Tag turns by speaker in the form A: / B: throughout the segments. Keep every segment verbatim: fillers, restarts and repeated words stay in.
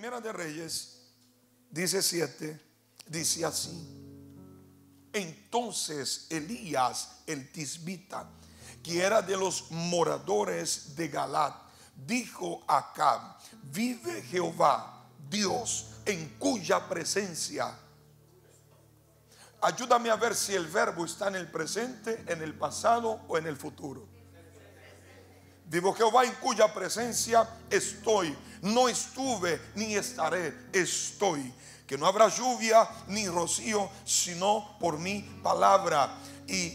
A: Primera de Reyes diecisiete dice así: entonces Elías el tisbita, que era de los moradores de Galat, dijo a Acab: vive Jehová, Dios en cuya presencia. Ayúdame a ver si el verbo está en el presente, en el pasado o en el futuro. Vivo Jehová en cuya presencia estoy. No estuve ni estaré, estoy. Que no habrá lluvia ni rocío, sino por mi palabra. Y,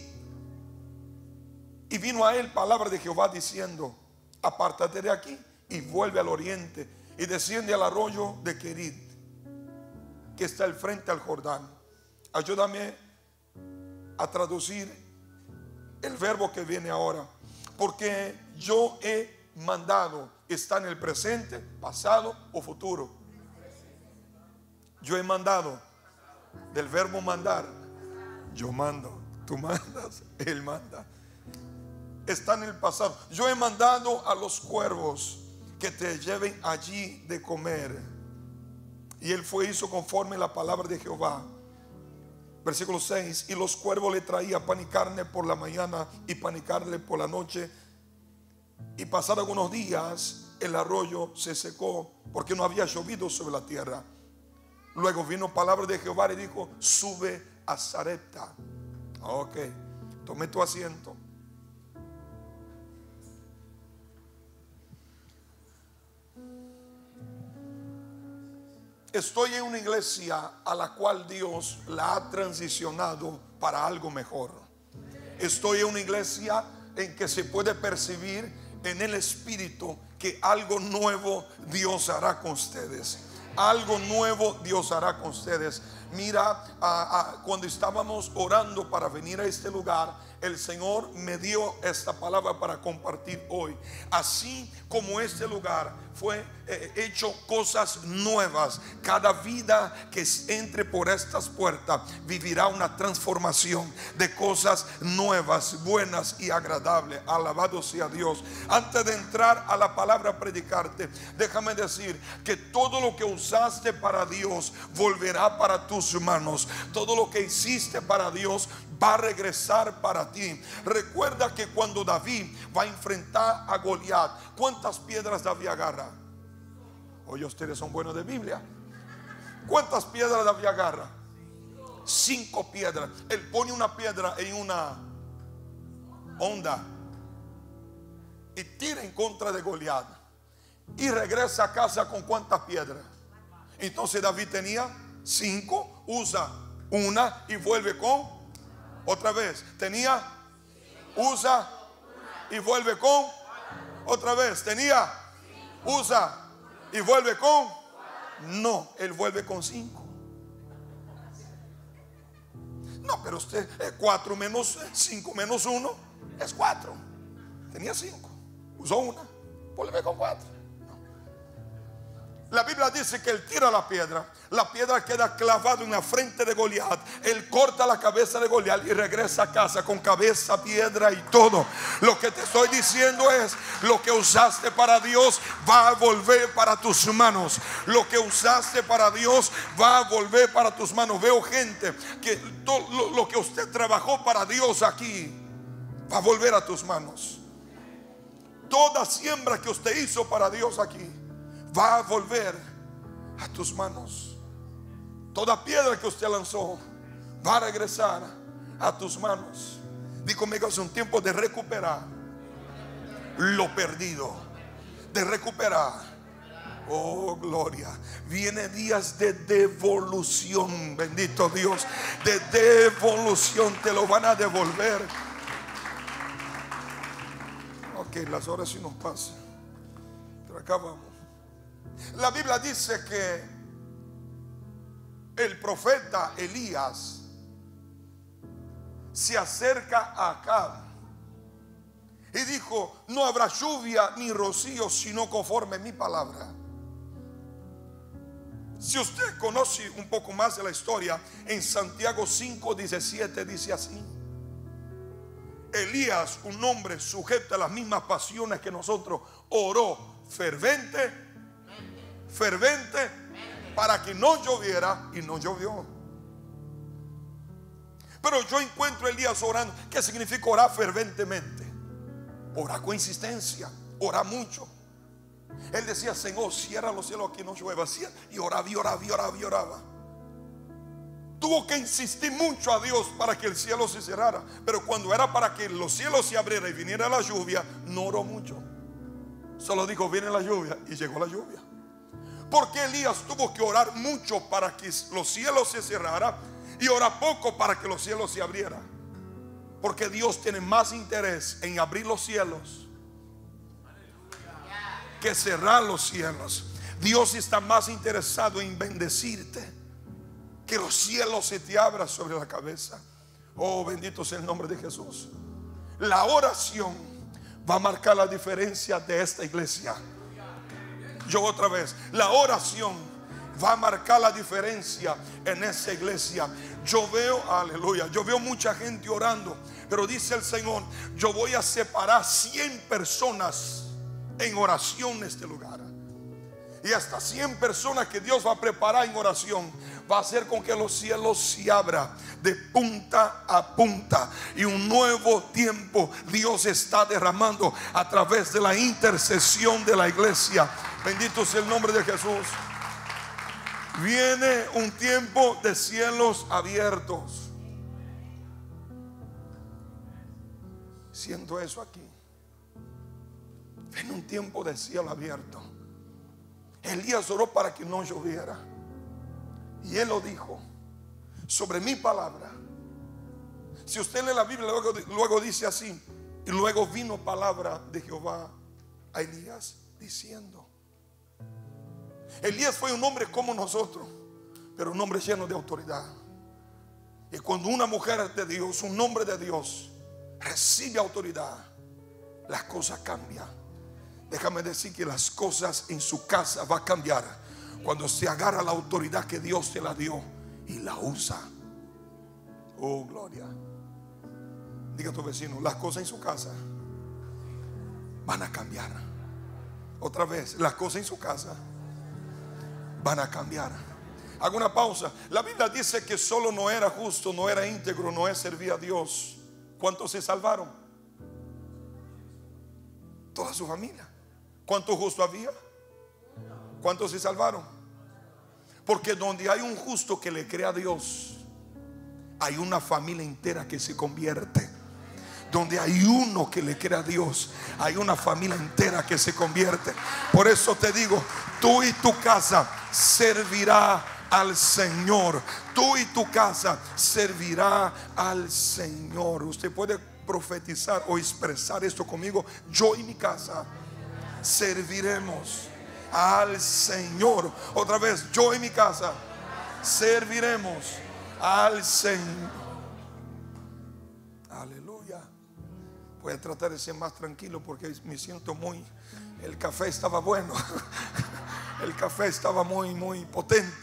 A: y vino a él palabra de Jehová diciendo: apártate de aquí y vuelve al oriente y desciende al arroyo de Querit, que está al frente al Jordán. Ayúdame a traducir el verbo que viene ahora. Porque yo he mandado, está en el presente, pasado o futuro. Yo he mandado, del verbo mandar. Yo mando, tú mandas, él manda. Está en el pasado. Yo he mandado a los cuervos que te lleven allí de comer. Y él fue hizo conforme la palabra de Jehová. Versículo seis: y los cuervos le traían pan y carne por la mañana y pan y carne por la noche. Y pasados algunos días el arroyo se secó, porque no había llovido sobre la tierra. Luego vino palabra de Jehová y dijo: sube a Sarepta. Ok, tome tu asiento. Estoy en una iglesia a la cual Dios la ha transicionado para algo mejor. Estoy en una iglesia en que se puede percibir en el espíritu que algo nuevo Dios hará con ustedes. Algo nuevo Dios hará con ustedes. Mira, a, a, cuando estábamos orando para venir a este lugar, el Señor me dio esta palabra para compartir hoy. Así como este lugar fue eh, hecho cosas nuevas, cada vida que entre por estas puertas vivirá una transformación de cosas nuevas, buenas y agradables. Alabado sea Dios. Antes de entrar a la palabra a predicarte, déjame decir que todo lo que usaste para Dios volverá para tus manos. Todo lo que hiciste para Dios va a regresar para ti. Recuerda que cuando David va a enfrentar a Goliat, ¿cuántas piedras David agarra? Oye, ustedes son buenos de Biblia. ¿Cuántas piedras David agarra? Cinco piedras. Él pone una piedra en una onda y tira en contra de Goliat, y regresa a casa con ¿cuántas piedras? Entonces David tenía cinco, usa una y vuelve con otra vez. Tenía, usa y vuelve con otra vez. Tenía, usa y vuelve con. No, él vuelve con cinco. No, pero usted, eh, cuatro menos cinco menos uno es cuatro. Tenía cinco, usó una, vuelve con cuatro. La Biblia dice que él tira la piedra. La piedra queda clavada en la frente de Goliat. Él corta la cabeza de Goliat y regresa a casa con cabeza, piedra y todo. Lo que te estoy diciendo es: lo que usaste para Dios va a volver para tus manos. Lo que usaste para Dios va a volver para tus manos. Veo gente que todo lo, lo que usted trabajó para Dios aquí va a volver a tus manos. Toda siembra que usted hizo para Dios aquí va a volver a tus manos. Toda piedra que usted lanzó va a regresar a tus manos. Di conmigo: es un tiempo de recuperar lo perdido, de recuperar. Oh, gloria. Viene días de devolución. Bendito Dios. De devolución. Te lo van a devolver. Ok, las horas sí nos pasan, pero acá vamos. La Biblia dice que el profeta Elías se acerca a Acab y dijo: no habrá lluvia ni rocío sino conforme mi palabra. Si usted conoce un poco más de la historia, en Santiago cinco diecisiete dice así: Elías, un hombre sujeto a las mismas pasiones que nosotros, oró fervente fervente para que no lloviera, y no llovió. Pero yo encuentro a Elías orando. ¿Qué significa orar ferventemente? Orar con insistencia, orar mucho. Él decía: Señor, cierra los cielos, que no llueva. Y oraba, y oraba, y oraba, y oraba. Tuvo que insistir mucho a Dios para que el cielo se cerrara. Pero cuando era para que los cielos se abrieran y viniera la lluvia, no oró mucho. Solo dijo: viene la lluvia, y llegó la lluvia. Porque Elías tuvo que orar mucho para que los cielos se cerraran, y orar poco para que los cielos se abrieran? Porque Dios tiene más interés en abrir los cielos que cerrar los cielos. Dios está más interesado en bendecirte, que los cielos se te abran sobre la cabeza. Oh, bendito sea el nombre de Jesús. La oración va a marcar la diferencia de esta iglesia. Yo otra vez, la oración va a marcar la diferencia en esta iglesia. Yo veo, aleluya, yo veo mucha gente orando, pero dice el Señor: yo voy a separar cien personas en oración en este lugar. Y hasta cien personas que Dios va a preparar en oración, va a hacer con que los cielos se abran de punta a punta. Y un nuevo tiempo Dios está derramando a través de la intercesión de la iglesia. Bendito sea el nombre de Jesús. Viene un tiempo de cielos abiertos. Siento eso aquí. Viene un tiempo de cielo abierto. Elías oró para que no lloviera, y él lo dijo: sobre mi palabra. Si usted lee la Biblia, luego, luego dice así: y luego vino palabra de Jehová a Elías diciendo. Elías fue un hombre como nosotros, pero un hombre lleno de autoridad. Y cuando una mujer de Dios, un hombre de Dios, recibe autoridad, las cosas cambian. Déjame decir que las cosas en su casa van a cambiar cuando se agarra la autoridad que Dios te la dio y la usa. Oh, gloria. Diga a tu vecino: las cosas en su casa van a cambiar. Otra vez, las cosas en su casa van a cambiar. Hago una pausa. La Biblia dice que solo no era justo, no era íntegro, no servía a Dios. ¿Cuántos se salvaron? Toda su familia. ¿Cuántos justos había? ¿Cuántos se salvaron? Porque donde hay un justo que le cree a Dios, hay una familia entera que se convierte. Donde hay uno que le cree a Dios, hay una familia entera que se convierte. Por eso te digo: tú y tu casa servirá al Señor. Tú y tu casa servirá al Señor. Usted puede profetizar o expresar esto conmigo: yo y mi casa serviremos al Señor. Otra vez: yo y mi casa serviremos al Señor. Aleluya. Voy a tratar de ser más tranquilo porque me siento muy... El café estaba bueno. El café estaba muy, muy potente.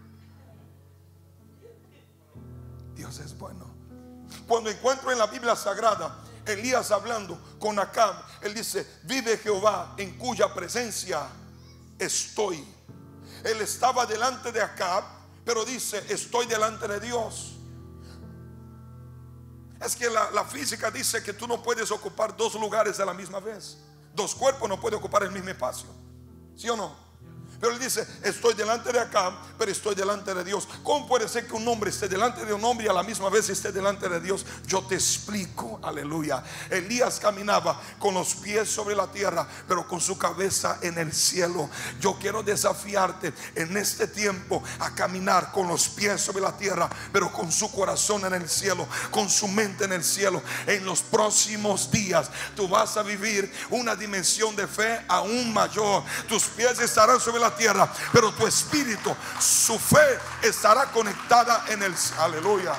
A: Dios es bueno. Cuando encuentro en la Biblia Sagrada Elías hablando con Acab, él dice: vive Jehová en cuya presencia estoy. Él estaba delante de Acab, pero dice: estoy delante de Dios. Es que la, la física dice que tú no puedes ocupar dos lugares a la misma vez. Dos cuerpos no pueden ocupar el mismo espacio. ¿Sí o no? Pero él dice: estoy delante de Acab, pero estoy delante de Dios. ¿Cómo puede ser que un hombre esté delante de un hombre y a la misma vez esté delante de Dios? Yo te explico, aleluya. Elías caminaba con los pies sobre la tierra, pero con su cabeza en el cielo. Yo quiero desafiarte en este tiempo a caminar con los pies sobre la tierra, pero con su corazón en el cielo, con su mente en el cielo. En los próximos días tú vas a vivir una dimensión de fe aún mayor. Tus pies estarán sobre la tierra, pero tu espíritu, su fe estará conectada en el cielo. Aleluya.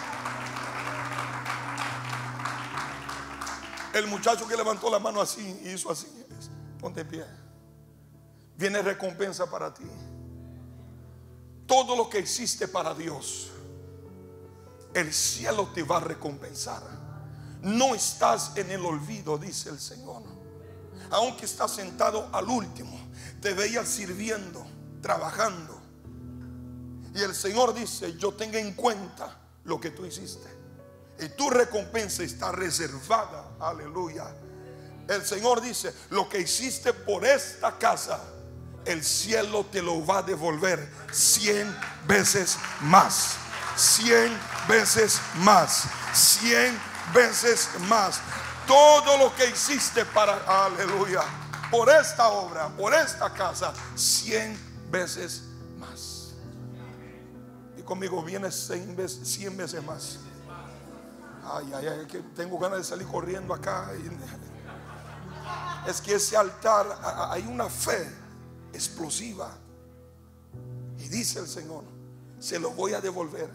A: El muchacho que levantó la mano así y hizo así, ponte en pie. Viene recompensa para ti. Todo lo que existe para Dios, el cielo te va a recompensar. No estás en el olvido, dice el Señor. Aunque estás sentado al último, te veía sirviendo, trabajando. Y el Señor dice: yo tengo en cuenta lo que tú hiciste, y tu recompensa está reservada. Aleluya. El Señor dice: lo que hiciste por esta casa, el cielo te lo va a devolver cien veces más. Cien veces más. Cien veces más. Todo lo que hiciste para, aleluya, por esta obra, por esta casa, cien veces más. Y conmigo viene cien veces, cien veces más. Ay, ay, ay, que tengo ganas de salir corriendo acá. Es que ese altar, hay una fe explosiva. Y dice el Señor: se lo voy a devolver.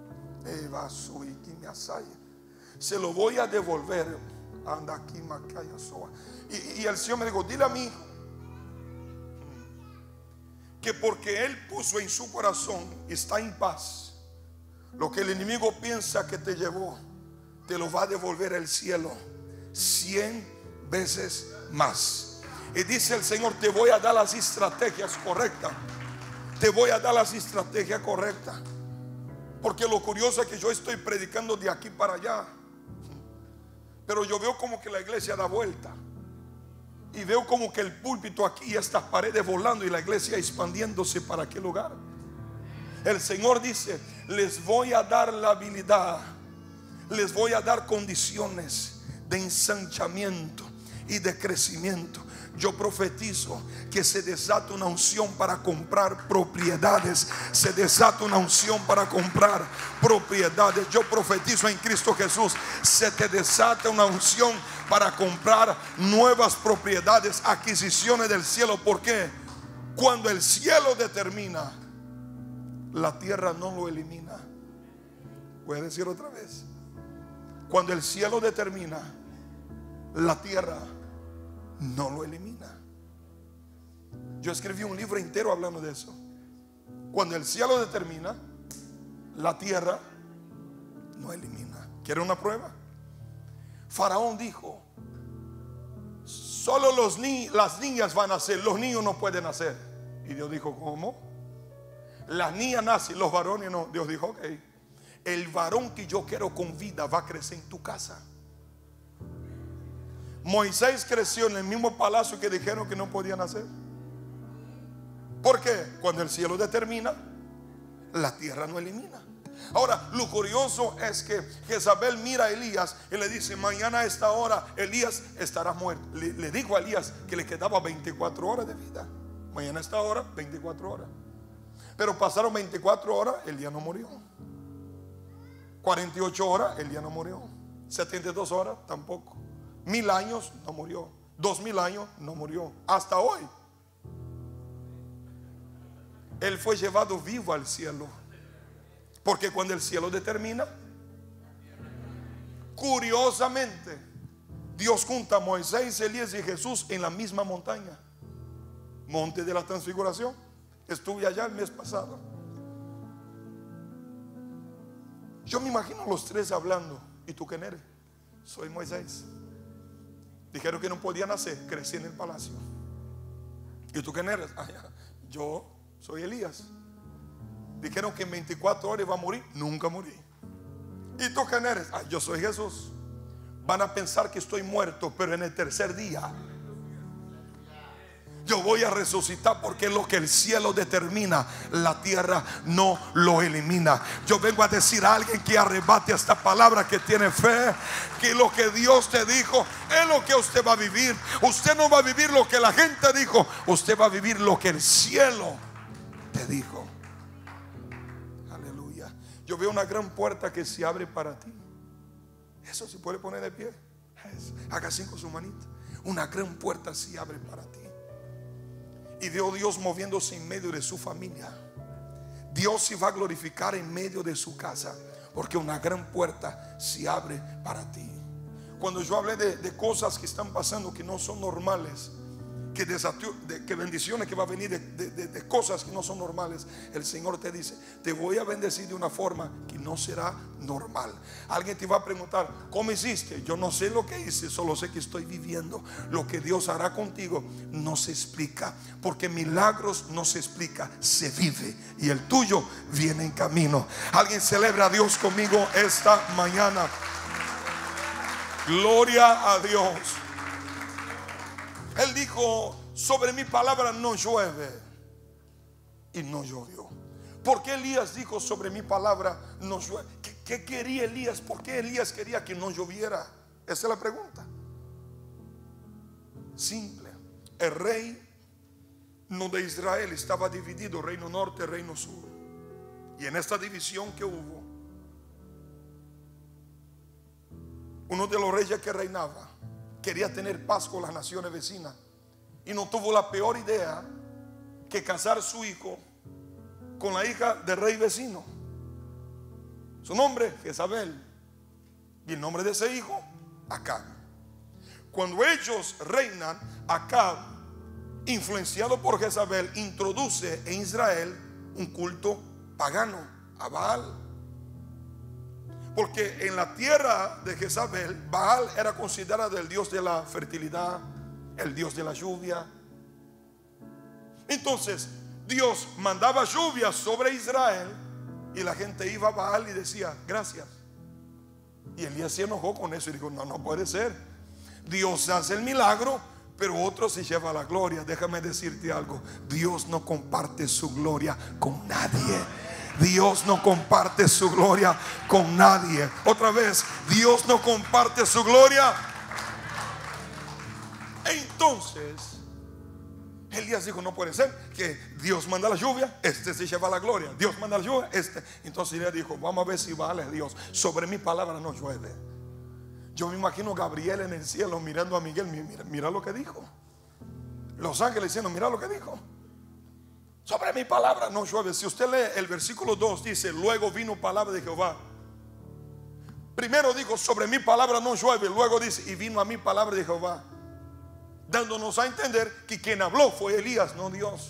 A: Se lo voy a devolver. Anda aquí, y, y el Señor me dijo: dile a mi hijo que porque él puso en su corazón, está en paz, lo que el enemigo piensa que te llevó, te lo va a devolver el cielo cien veces más. Y dice el Señor: te voy a dar las estrategias correctas. Te voy a dar las estrategias correctas. Porque lo curioso es que yo estoy predicando de aquí para allá, pero yo veo como que la iglesia da vuelta. Y veo como que el púlpito aquí y estas paredes volando, y la iglesia expandiéndose para aquel lugar. El Señor dice: les voy a dar la habilidad, les voy a dar condiciones de ensanchamiento y de crecimiento. Yo profetizo que se desata una unción para comprar propiedades. Se desata una unción para comprar propiedades. Yo profetizo en Cristo Jesús: se te desata una unción para comprar nuevas propiedades, adquisiciones del cielo. ¿Por qué? Cuando el cielo determina, la tierra no lo elimina. Voy a decir otra vez: cuando el cielo determina, la tierra no lo elimina. Yo escribí un libro entero hablando de eso. Cuando el cielo determina, la tierra no elimina. ¿Quiere una prueba? Faraón dijo: solo los ni las niñas van a nacer, los niños no pueden nacer. Y Dios dijo: ¿cómo? Las niñas nacen, los varones no. Dios dijo: ok, el varón que yo quiero con vida va a crecer en tu casa. Moisés creció en el mismo palacio que dijeron que no podía nacer. ¿Por qué? Cuando el cielo determina, la tierra no elimina. Ahora, lo curioso es que Jezabel mira a Elías y le dice: mañana a esta hora Elías estará muerto. Le, le dijo a Elías que le quedaba veinticuatro horas de vida. Mañana a esta hora, veinticuatro horas. Pero pasaron veinticuatro horas, Elías no murió. cuarenta y ocho horas, Elías no murió. setenta y dos horas, tampoco. Mil años, no murió. Dos mil años, no murió. Hasta hoy, él fue llevado vivo al cielo. Porque cuando el cielo determina, curiosamente, Dios junta a Moisés, Elías y Jesús en la misma montaña, Monte de la Transfiguración. Estuve allá el mes pasado. Yo me imagino los tres hablando: ¿y tú quién eres? Soy Moisés. Dijeron que no podía nacer, crecí en el palacio. ¿Y tú quién eres? Ah, yo soy Elías. Dijeron que en veinticuatro horas iba a morir, nunca morí. ¿Y tú quién eres? Ah, yo soy Jesús. Van a pensar que estoy muerto, pero en el tercer día yo voy a resucitar, porque lo que el cielo determina, la tierra no lo elimina. Yo vengo a decir a alguien que arrebate esta palabra, que tiene fe, que lo que Dios te dijo es lo que usted va a vivir. Usted no va a vivir lo que la gente dijo, usted va a vivir lo que el cielo te dijo. Aleluya. Yo veo una gran puerta que se abre para ti. Eso se puede poner de pie. Haga así con su manita. Una gran puerta se abre para ti. Y veo a Dios moviéndose en medio de su familia. Dios se va a glorificar en medio de su casa, porque una gran puerta se abre para ti. Cuando yo hablé de, de cosas que están pasando que no son normales, que, desató, de, que bendiciones que va a venir de, de, de, de cosas que no son normales. El Señor te dice: te voy a bendecir de una forma que no será normal. Alguien te va a preguntar: ¿cómo hiciste? Yo no sé lo que hice, solo sé que estoy viviendo. Lo que Dios hará contigo no se explica, porque milagros no se explica, se vive, y el tuyo viene en camino. Alguien celebra a Dios conmigo esta mañana. Gloria a Dios. Él dijo: sobre mi palabra no llueve, y no llovió. ¿Por qué Elías dijo: sobre mi palabra no llueve? ¿Qué, qué quería Elías? ¿Por qué Elías quería que no lloviera? Esa es la pregunta. Simple. El rey no de Israel estaba dividido: reino norte, reino sur. Y en esta división que hubo, uno de los reyes que reinaba quería tener paz con las naciones vecinas, y no tuvo la peor idea que casar su hijo con la hija del rey vecino. Su nombre, Jezabel, y el nombre de ese hijo, Acab. Cuando ellos reinan, Acab, influenciado por Jezabel, introduce en Israel un culto pagano a Baal. Porque en la tierra de Jezabel, Baal era considerado el dios de la fertilidad, el dios de la lluvia. Entonces Dios mandaba lluvia sobre Israel, y la gente iba a Baal y decía: gracias. Y Elías se enojó con eso y dijo: no, no puede ser. Dios hace el milagro, pero otro se lleva la gloria. Déjame decirte algo: Dios no comparte su gloria con nadie. Dios no comparte su gloria con nadie. Otra vez, Dios no comparte su gloria. Entonces Elías dijo: no puede ser que Dios manda la lluvia, este se lleva la gloria. Dios manda la lluvia, este. Entonces Elías dijo: vamos a ver si vale Dios. Sobre mi palabra no llueve. Yo me imagino Gabriel en el cielo mirando a Miguel. Mira, mira lo que dijo. Los ángeles diciendo: mira lo que dijo. Sobre mi palabra no llueve. Si usted lee el versículo dos, dice: luego vino palabra de Jehová. Primero dijo: sobre mi palabra no llueve. Luego dice: y vino a mí palabra de Jehová, dándonos a entender que quien habló fue Elías, no Dios.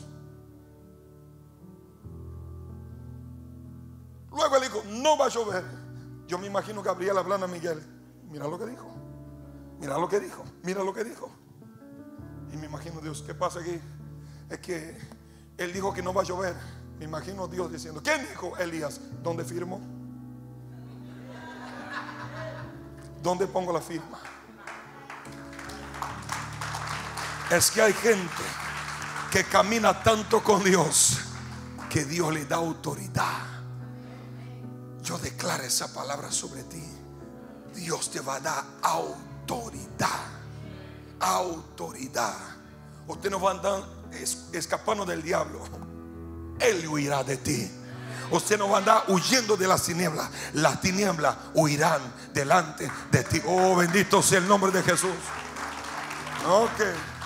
A: Luego él dijo: no va a llover. Yo me imagino Gabriel hablando a Miguel: mira lo que dijo, mira lo que dijo, mira lo que dijo. Y me imagino Dios: ¿qué pasa aquí? Es que él dijo que no va a llover. Me imagino Dios diciendo: ¿quién dijo? Elías. ¿Dónde firmo? ¿Dónde pongo la firma? Es que hay gente que camina tanto con Dios que Dios le da autoridad. Yo declaro esa palabra sobre ti. Dios te va a dar autoridad. Autoridad. Usted no va a andar escapando del diablo, él huirá de ti. Usted no va a andar huyendo de las tinieblas, las tinieblas huirán delante de ti. Oh, bendito sea el nombre de Jesús. Ok.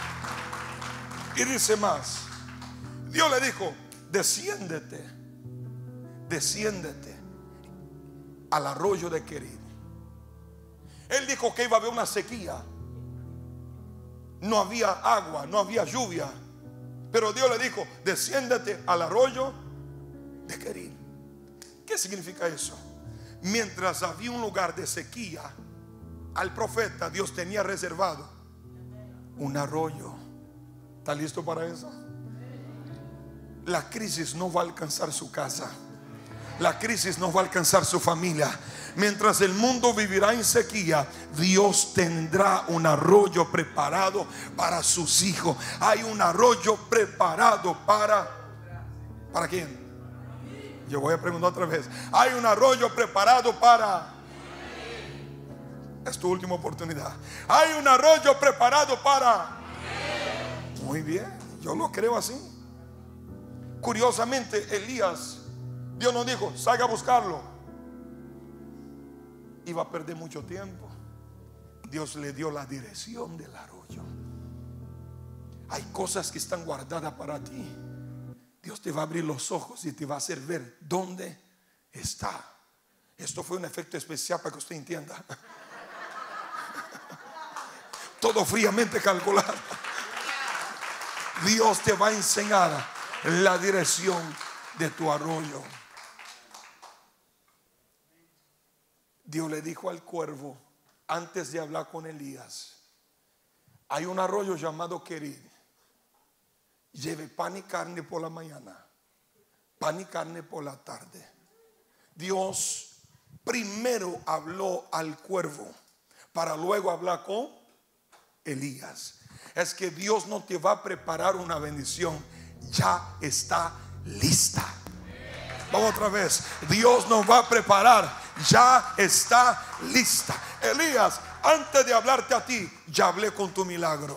A: Y dice más: Dios le dijo: desciéndete, desciéndete al arroyo de Querid. Él dijo que iba a haber una sequía. No había agua, no había lluvia. Pero Dios le dijo: desciéndete al arroyo de Querid. ¿Qué significa eso? Mientras había un lugar de sequía, al profeta Dios tenía reservado un arroyo. ¿Está listo para eso? La crisis no va a alcanzar su casa. La crisis no va a alcanzar su familia. Mientras el mundo vivirá en sequía, Dios tendrá un arroyo preparado para sus hijos. Hay un arroyo preparado para ¿para quién? Yo voy a preguntar otra vez. Hay un arroyo preparado para Es tu última oportunidad. Hay un arroyo preparado para Muy bien, yo lo creo así. Curiosamente, Elías, Dios nos dijo: salga a buscarlo. Iba a perder mucho tiempo. Dios le dio la dirección del arroyo. Hay cosas que están guardadas para ti. Dios te va a abrir los ojos y te va a hacer ver dónde está. Esto fue un efecto especial para que usted entienda. Todo fríamente calculado. Dios te va a enseñar la dirección de tu arroyo. Dios le dijo al cuervo antes de hablar con Elías: hay un arroyo llamado Querid. Lleve pan y carne por la mañana, pan y carne por la tarde. Dios primero habló al cuervo para luego hablar con Elías. Es que Dios no te va a preparar una bendición, ya está lista. Vamos otra vez. Dios nos va a preparar, ya está lista. Elías, antes de hablarte a ti, ya hablé con tu milagro.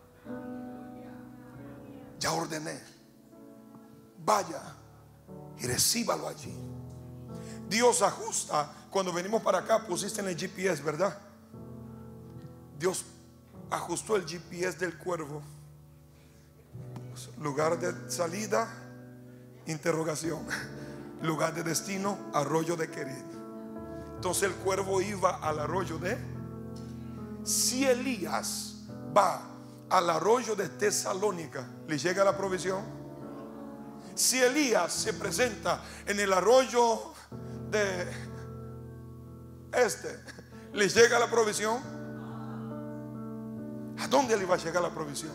A: Ya ordené. Vaya y recíbalo allí. Dios ajusta. Cuando venimos para acá pusiste en el G P S, ¿verdad? Dios ajustó el G P S del cuervo. Lugar de salida, interrogación. Lugar de destino, arroyo de Querid. Entonces el cuervo iba al arroyo de. Si Elías va al arroyo de Tesalónica, ¿le llega la provisión? Si Elías se presenta en el arroyo de este, ¿le llega la provisión? ¿A dónde le va a llegar la provisión?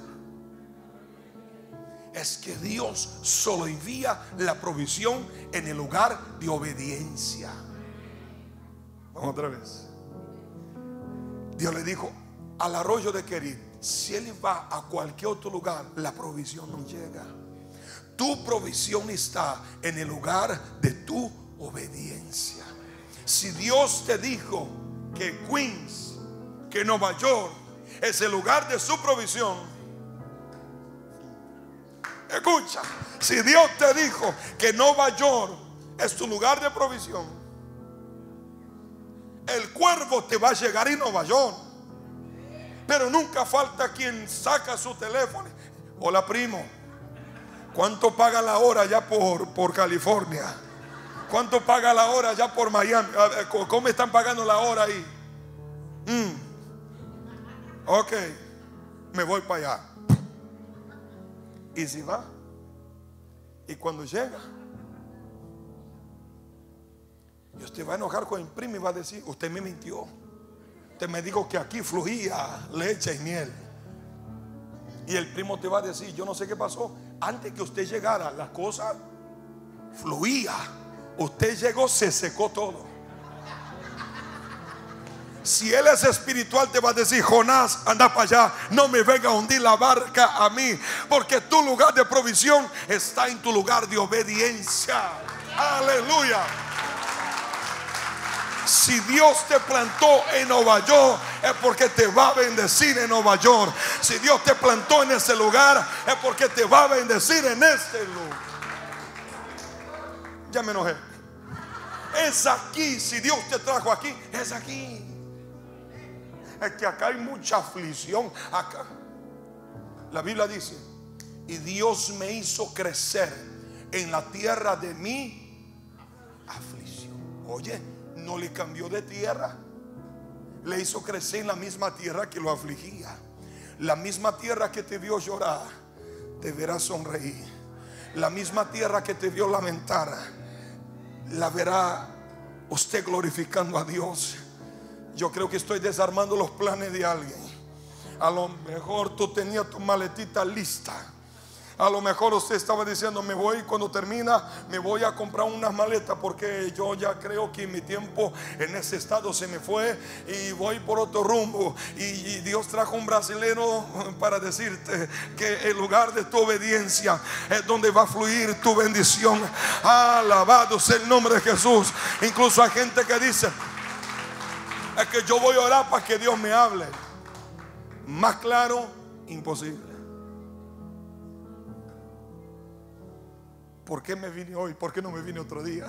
A: Es que Dios solo envía la provisión en el lugar de obediencia. Vamos otra vez. Dios le dijo al arroyo de Querid: si él va a cualquier otro lugar, la provisión no llega. Tu provisión está en el lugar de tu obediencia. Si Dios te dijo que Queens, que Nueva York es el lugar de su provisión, escucha, si Dios te dijo que Nueva York es tu lugar de provisión, el cuervo te va a llegar en Nueva York. Pero nunca falta quien saca su teléfono: hola primo, ¿cuánto paga la hora ya por, por California? ¿Cuánto paga la hora ya por Miami? ¿Cómo están pagando la hora ahí? Mm. Ok, me voy para allá. Y si va, y cuando llega, y usted va a enojar con el primo y va a decir: usted me mintió. Usted me dijo que aquí fluía leche y miel. Y el primo te va a decir: yo no sé qué pasó. Antes que usted llegara, la cosa fluía. Usted llegó, se secó todo. Si él es espiritual, te va a decir: Jonás, anda para allá, no me venga a hundir la barca a mí, porque tu lugar de provisión está en tu lugar de obediencia. Aleluya. Si Dios te plantó en Nueva York, es porque te va a bendecir en Nueva York. Si Dios te plantó en ese lugar, es porque te va a bendecir en este lugar. Ya me enojé. Es aquí. Si Dios te trajo aquí, es aquí. Es que acá hay mucha aflicción. Acá la Biblia dice: y Dios me hizo crecer en la tierra de mi aflicción. Oye, no le cambió de tierra, le hizo crecer en la misma tierra que lo afligía. La misma tierra que te vio llorar, te verá sonreír. La misma tierra que te vio lamentar, la verá usted glorificando a Dios. Yo creo que estoy desarmando los planes de alguien. A lo mejor tú tenías tu maletita lista. A lo mejor usted estaba diciendo: me voy, cuando termina me voy a comprar unas maletas, porque yo ya creo que mi tiempo en ese estado se me fue y voy por otro rumbo. Y, y Dios trajo un brasilero para decirte que el lugar de tu obediencia es donde va a fluir tu bendición. Alabado sea el nombre de Jesús. Incluso hay gente que dice: es que yo voy a orar para que Dios me hable. Más claro, imposible. ¿Por qué me vine hoy? ¿Por qué no me vine otro día?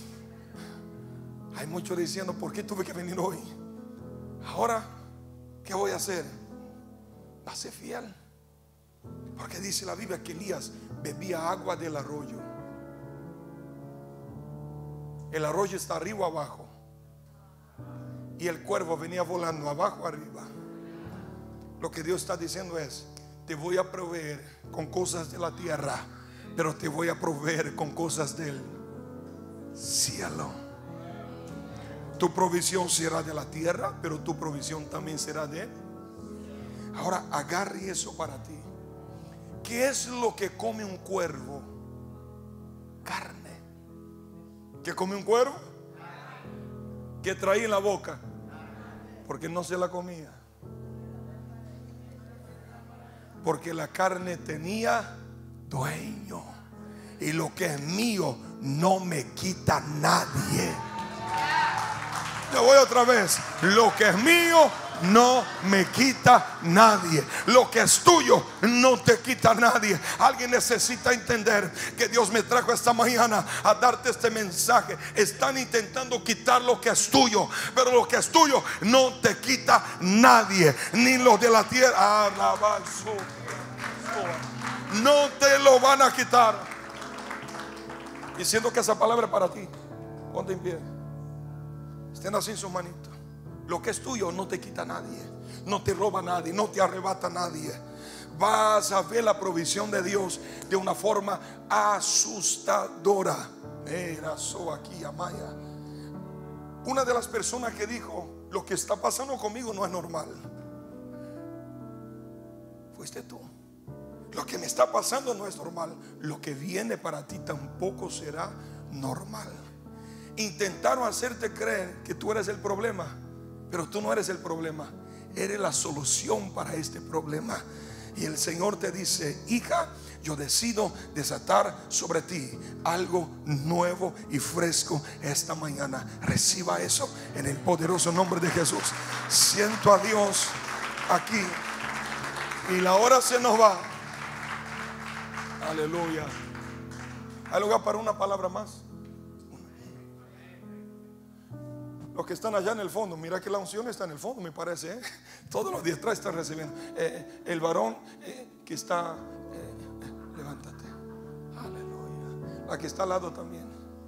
A: Hay muchos diciendo: ¿por qué tuve que venir hoy? Ahora, ¿qué voy a hacer? Va a ser fiel. Porque dice la Biblia que Elías bebía agua del arroyo. El arroyo está arriba o abajo, y el cuervo venía volando abajo arriba. Lo que Dios está diciendo es: te voy a proveer con cosas de la tierra, pero te voy a proveer con cosas del cielo. Tu provisión será de la tierra, pero tu provisión también será de él. Ahora agarre eso para ti. ¿Qué es lo que come un cuervo? Carne. ¿Qué come un cuervo? ¿Qué traía en la boca? Porque no se la comía. Porque la carne tenía dueño. Y lo que es mío no me quita nadie. Yo voy otra vez. Lo que es mío no me quita nadie. Lo que es tuyo no te quita nadie. Alguien necesita entender que Dios me trajo esta mañana a darte este mensaje. Están intentando quitar lo que es tuyo, pero lo que es tuyo no te quita nadie, ni los de la tierra. No te lo van a quitar. Diciendo que esa palabra es para ti. Ponte en pie. Estén así en sus manitos. Lo que es tuyo no te quita nadie, no te roba nadie, no te arrebata nadie. Vas a ver la provisión de Dios de una forma asustadora. Era so aquí, Amaya. Una de las personas que dijo: lo que está pasando conmigo no es normal, fuiste tú. Lo que me está pasando no es normal. Lo que viene para ti tampoco será normal. Intentaron hacerte creer que tú eres el problema, pero tú no eres el problema, eres la solución para este problema. Y el Señor te dice: hija, yo decido desatar sobre ti algo nuevo y fresco esta mañana. Reciba eso en el poderoso nombre de Jesús. Siento a Dios aquí y la hora se nos va. Aleluya. ¿Hay lugar para una palabra más? Los que están allá en el fondo, mira que la unción está en el fondo, me parece, ¿eh? Todos los días atrás están recibiendo. eh, El varón eh, que está, eh, eh, levántate. Aleluya. La que está al lado también.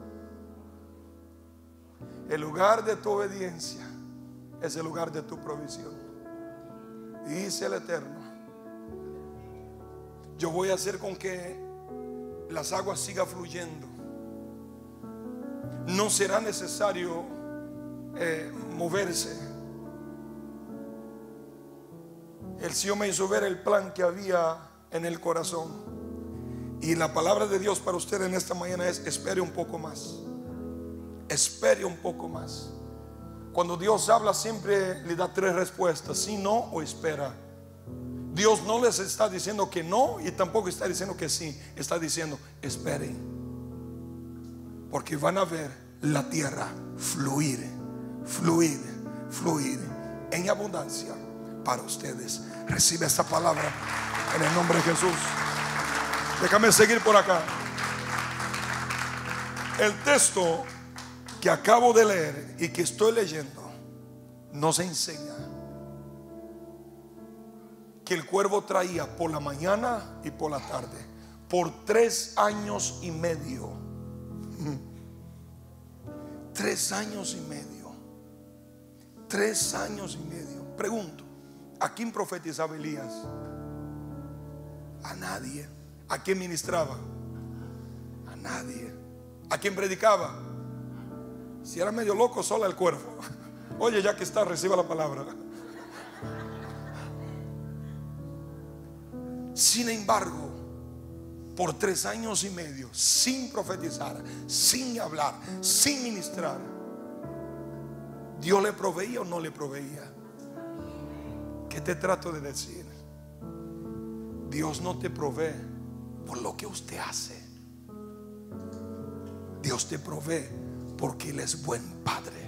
A: El lugar de tu obediencia es el lugar de tu provisión. Dice el Eterno: yo voy a hacer con que las aguas sigan fluyendo. No será necesario Eh, moverse. El Señor me hizo ver el plan que había en el corazón. Y la palabra de Dios para usted en esta mañana es: espere un poco más. Espere un poco más. Cuando Dios habla siempre le da tres respuestas: sí, no o espera. Dios no les está diciendo que no y tampoco está diciendo que sí. Está diciendo: esperen, porque van a ver la tierra fluir, fluir, fluir en abundancia para ustedes. Recibe esta palabra en el nombre de Jesús. Déjame seguir por acá. El texto que acabo de leer y que estoy leyendo nos enseña que el cuervo traía por la mañana y por la tarde por tres años y medio. Tres años y medio. Tres años y medio. Pregunto: ¿a quién profetizaba Elías? A nadie. ¿A quién ministraba? A nadie. ¿A quién predicaba? Si era medio loco, solo el cuervo. Oye, ya que está, reciba la palabra. Sin embargo, por tres años y medio, sin profetizar, sin hablar, sin ministrar, ¿Dios le proveía o no le proveía? ¿Qué te trato de decir? Dios no te provee por lo que usted hace. Dios te provee porque Él es buen Padre.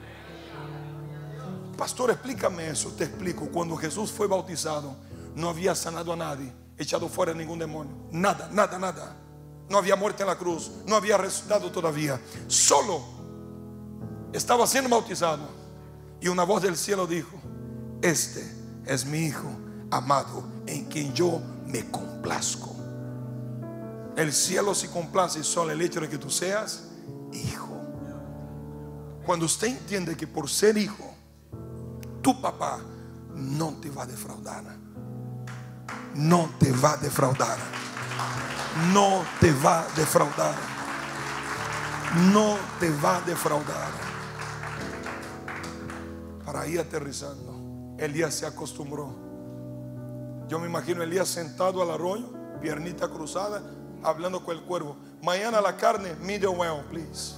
A: Pastor, explícame eso. Te explico. Cuando Jesús fue bautizado, no había sanado a nadie, echado fuera ningún demonio. Nada, nada, nada. No había muerte en la cruz, no había resucitado todavía. Solo estaba siendo bautizado y una voz del cielo dijo: este es mi Hijo amado, en quien yo me complazco. El cielo se complace solo el hecho de que tú seas hijo. Cuando usted entiende que por ser hijo, tu papá no te va a defraudar, no te va a defraudar. No te va a defraudar. No te va a defraudar. Para ir aterrizando, Elías se acostumbró. Yo me imagino a Elías sentado al arroyo, piernita cruzada, hablando con el cuervo. Mañana la carne, medium well, please.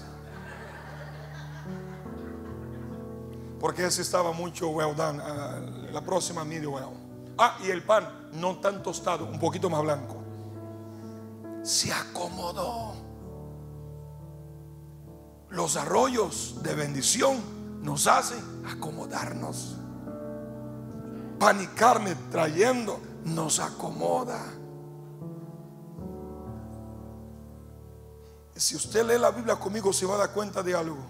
A: Porque ese estaba mucho well done. Uh, la próxima medium well. Ah, y el pan no tan tostado, un poquito más blanco. Se acomodó. Los arroyos de bendición nos hacen acomodarnos. Pan y carne trayendo nos acomoda. Si usted lee la Biblia conmigo, se va a dar cuenta de algo.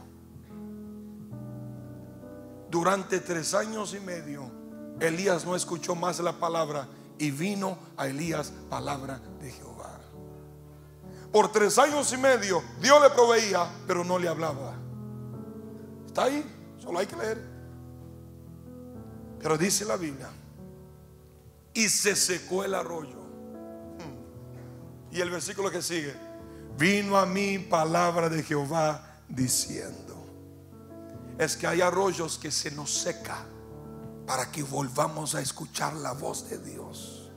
A: Durante tres años y medio, Elías no escuchó más la palabra, y vino a Elías palabra de Jehová. Por tres años y medio Dios le proveía, pero no le hablaba. Está ahí, solo hay que leer. Pero dice la Biblia, y se secó el arroyo. Y el versículo que sigue, vino a mí palabra de Jehová diciendo. Es que hay arroyos que se nos seca para que volvamos a escuchar la voz de Dios.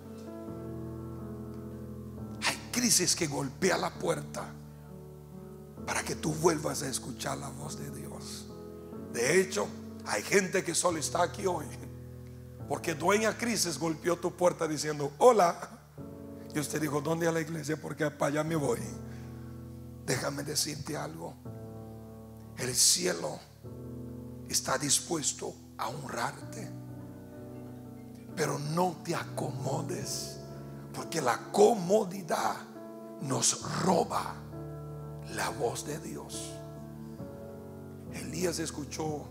A: Hay crisis que golpea la puerta para que tú vuelvas a escuchar la voz de Dios. De hecho, hay gente que solo está aquí hoy porque dueña crisis golpeó tu puerta diciendo hola, y usted dijo, ¿dónde a la iglesia? Porque para allá me voy. Déjame decirte algo. El cielo está dispuesto a honrarte, pero no te acomodes, porque la comodidad nos roba la voz de Dios. Elías escuchó,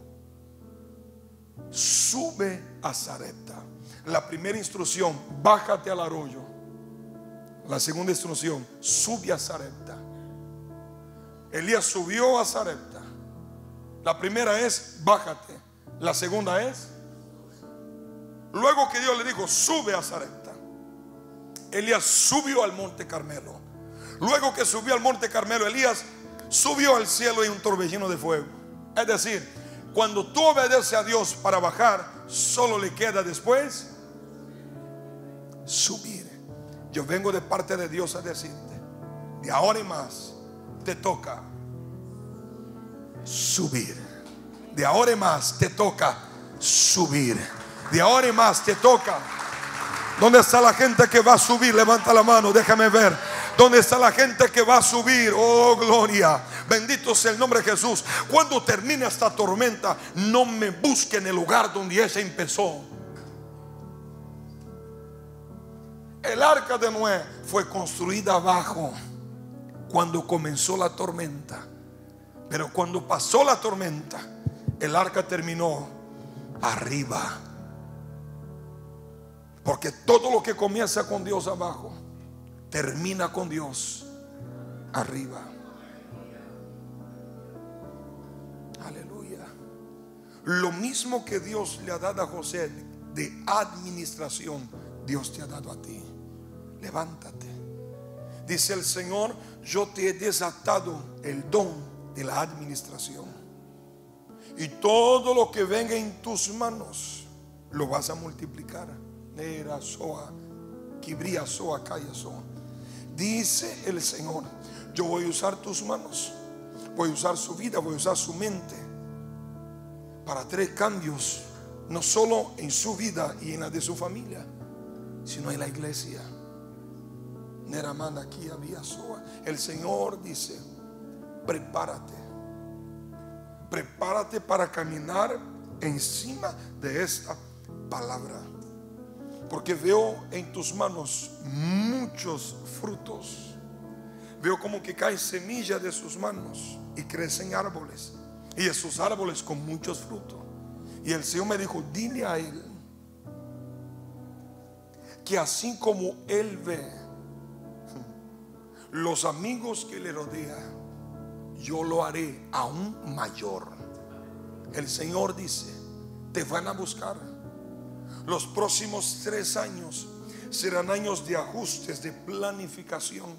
A: sube a Sarepta. La primera instrucción, bájate al arroyo. La segunda instrucción, sube a Sarepta. Elías subió a Sarepta. La primera es bájate. La segunda es, luego que Dios le dijo sube a Sarepta, Elías subió al monte Carmelo. Luego que subió al monte Carmelo, Elías subió al cielo en un torbellino de fuego. Es decir, cuando tú obedeces a Dios para bajar, solo le queda después subir. Yo vengo de parte de Dios a decirte, de ahora en más te toca subir. De ahora en más te toca subir. De ahora en más te toca. ¿Dónde está la gente que va a subir? Levanta la mano, déjame ver. ¿Dónde está la gente que va a subir? Oh, gloria. Bendito sea el nombre de Jesús. Cuando termine esta tormenta, no me busque en el lugar donde ella empezó. El arca de Noé fue construida abajo cuando comenzó la tormenta. Pero cuando pasó la tormenta, el arca terminó arriba. Porque todo lo que comienza con Dios abajo, termina con Dios arriba. Aleluya. Lo mismo que Dios le ha dado a José de administración, Dios te ha dado a ti. Levántate. Dice el Señor, yo te he desatado el don de la administración, y todo lo que venga en tus manos lo vas a multiplicar. Nera soa, kibria soa, kaya soa. Dice el Señor, yo voy a usar tus manos, voy a usar su vida, voy a usar su mente para traer cambios, no solo en su vida y en la de su familia, sino en la iglesia. Nera manda aquí había soa. El Señor dice, prepárate, prepárate para caminar encima de esta palabra, porque veo en tus manos muchos frutos. Veo como que cae semilla de sus manos y crecen árboles, y esos árboles con muchos frutos. Y el Señor me dijo, dile a él que así como él ve los amigos que le rodean, yo lo haré aún mayor. El Señor dice, te van a buscar. Los próximos tres años serán años de ajustes, de planificación.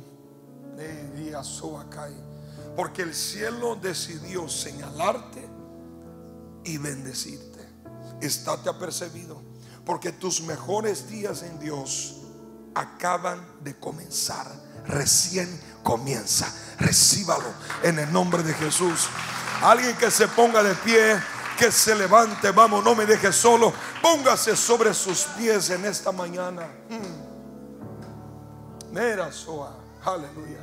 A: Porque el cielo decidió señalarte y bendecirte. Estate apercibido, porque tus mejores días en Dios acaban de comenzar. Recién comienza. Recíbalo en el nombre de Jesús. Alguien que se ponga de pie, que se levante. Vamos, no me deje solo. Póngase sobre sus pies en esta mañana. Mira, Soa. Aleluya.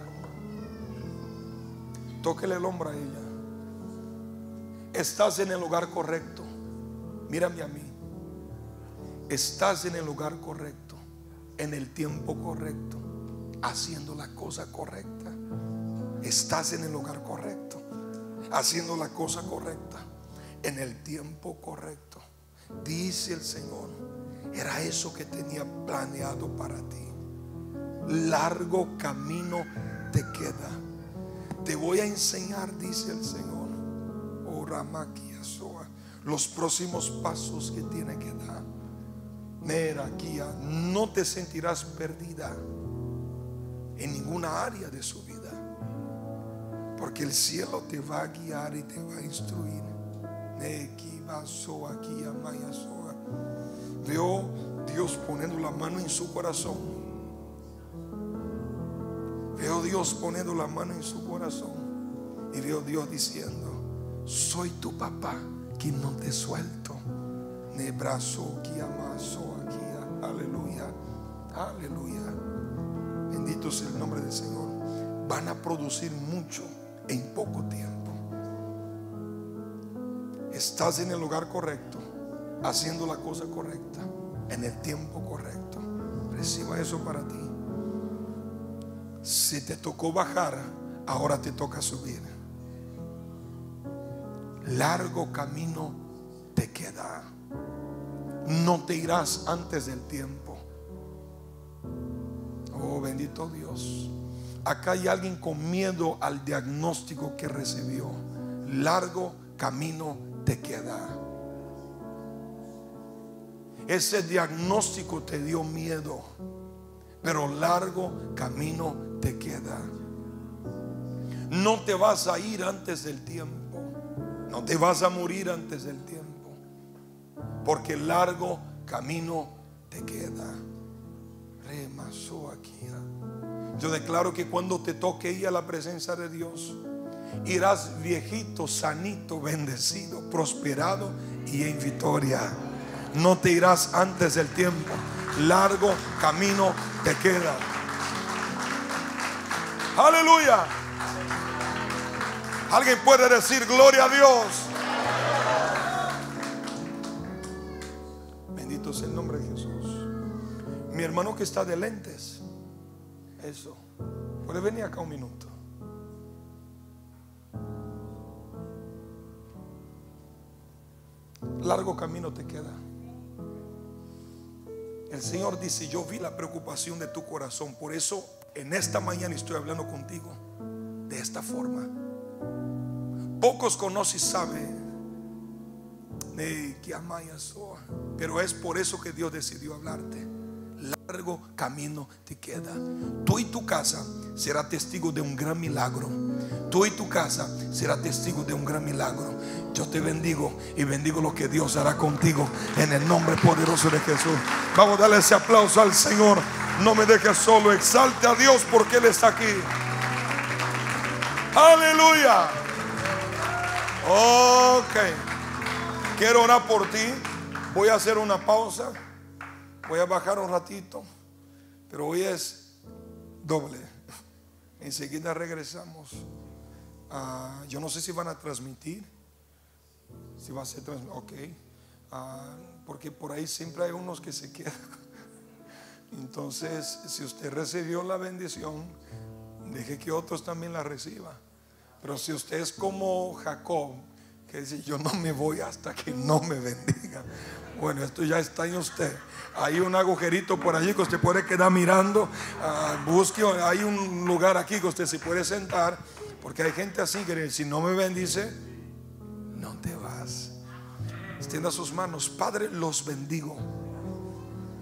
A: Tóquele el hombro a ella. Estás en el lugar correcto. Mírame a mí. Estás en el lugar correcto, en el tiempo correcto, haciendo la cosa correcta. Estás en el lugar correcto, haciendo la cosa correcta, en el tiempo correcto. Dice el Señor, era eso que tenía planeado para ti. Largo camino te queda. Te voy a enseñar, dice el Señor, oh Ramaquia Soa, los próximos pasos que tiene que dar. Mira, Kia, no te sentirás perdida en ninguna área de su vida, porque el cielo te va a guiar y te va a instruir. Veo Dios poniendo la mano en su corazón. Veo Dios poniendo la mano en su corazón. Y veo Dios diciendo: soy tu papá, que no te suelto. Nebrazo, Kiamazo, aquí. Aleluya, aleluya. Bendito sea el nombre del Señor. Van a producir mucho en poco tiempo. Estás en el lugar correcto, haciendo la cosa correcta, en el tiempo correcto. Reciba eso para ti. Si te tocó bajar, ahora te toca subir. Largo camino te queda. No te irás antes del tiempo. Oh, bendito Dios. Acá hay alguien con miedo al diagnóstico que recibió. Largo camino te queda. Ese diagnóstico te dio miedo, pero largo camino te queda. No te vas a ir antes del tiempo. No te vas a morir antes del tiempo, porque largo camino te queda. Remasó aquí. Yo declaro que cuando te toque ir a la presencia de Dios, irás viejito, sanito, bendecido, prosperado y en victoria. No te irás antes del tiempo. Largo camino te queda. Aleluya. Alguien puede decir gloria a Dios. Bendito sea el nombre de Jesús. Mi hermano que está de lentes, eso, puede venir acá un minuto. Largo camino te queda. El Señor dice: yo vi la preocupación de tu corazón, por eso en esta mañana estoy hablando contigo de esta forma. Pocos conocen y saben, pero es por eso que Dios decidió hablarte. Largo camino te queda. Tú y tu casa será testigo de un gran milagro. Tú y tu casa será testigo de un gran milagro. Yo te bendigo y bendigo lo que Dios hará contigo en el nombre poderoso de Jesús. Vamos a darle ese aplauso al Señor. No me dejes solo. Exalte a Dios porque Él está aquí. Aleluya. Ok. Quiero orar por ti. Voy a hacer una pausa. Voy a bajar un ratito, pero hoy es doble. Enseguida regresamos. Uh, yo no sé si van a transmitir. Si va a ser transmitido. Ok. Uh, porque por ahí siempre hay unos que se quedan. Entonces, si usted recibió la bendición, deje que otros también la reciban. Pero si usted es como Jacob, que dice: yo no me voy hasta que no me bendiga, bueno, esto ya está en usted. Hay un agujerito por allí que usted puede quedar mirando. uh, Busque, hay un lugar aquí que usted se puede sentar, porque hay gente así que si no me bendice, no te vas. Extienda sus manos. Padre, los bendigo.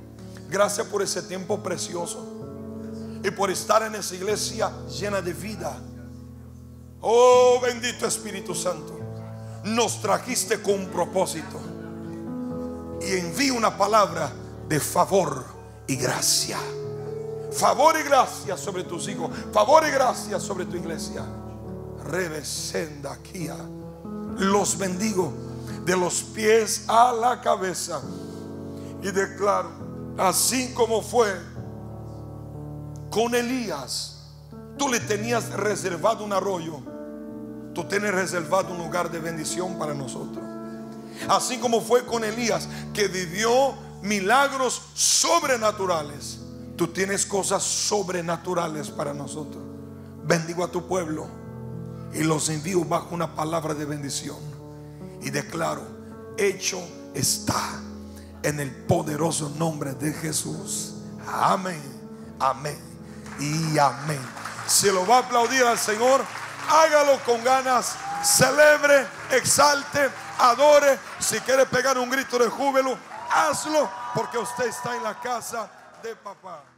A: Gracias por ese tiempo precioso y por estar en esa iglesia llena de vida. Oh, bendito Espíritu Santo, nos trajiste con un propósito y envío una palabra de favor y gracia. Favor y gracia sobre tus hijos, favor y gracia sobre tu iglesia. Revesenda aquí. Los bendigo de los pies a la cabeza y declaro, así como fue con Elías, tú le tenías reservado un arroyo, tú tienes reservado un lugar de bendición para nosotros. Así como fue con Elías, que vivió milagros sobrenaturales, tú tienes cosas sobrenaturales para nosotros. Bendigo a tu pueblo y los envío bajo una palabra de bendición y declaro, hecho está, en el poderoso nombre de Jesús. Amén, amén y amén. Si lo va a aplaudir al Señor, hágalo con ganas, celebre, exalte, adore. Si quiere pegar un grito de júbilo, hazlo, porque usted está en la casa de papá.